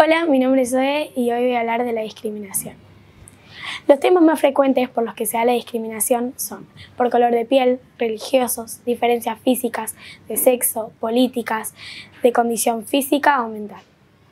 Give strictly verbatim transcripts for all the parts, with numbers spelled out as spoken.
Hola, mi nombre es Zoe y hoy voy a hablar de la discriminación. Los temas más frecuentes por los que se da la discriminación son por color de piel, religiosos, diferencias físicas, de sexo, políticas, de condición física o mental.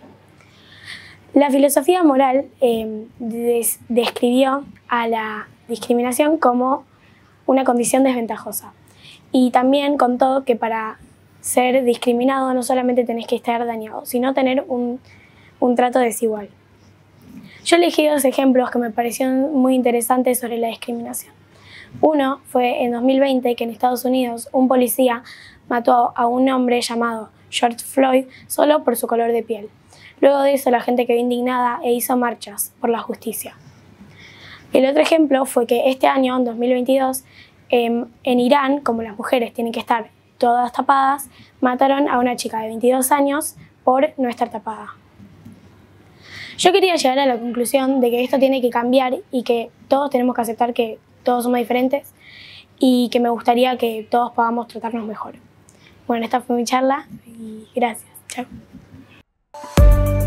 La filosofía moral eh, des describió a la discriminación como una condición desventajosa y también contó que para ser discriminado no solamente tenés que estar dañado, sino tener un, un trato desigual. Yo elegí dos ejemplos que me parecieron muy interesantes sobre la discriminación. Uno fue en dos mil veinte que en Estados Unidos un policía mató a un hombre llamado George Floyd solo por su color de piel. Luego de eso la gente quedó indignada e hizo marchas por la justicia. El otro ejemplo fue que este año, en dos mil veintidós, eh, en Irán, como las mujeres tienen que estar todas tapadas, mataron a una chica de veintidós años por no estar tapada. Yo quería llegar a la conclusión de que esto tiene que cambiar y que todos tenemos que aceptar que todos somos diferentes y que me gustaría que todos podamos tratarnos mejor. Bueno, esta fue mi charla y gracias. Chao.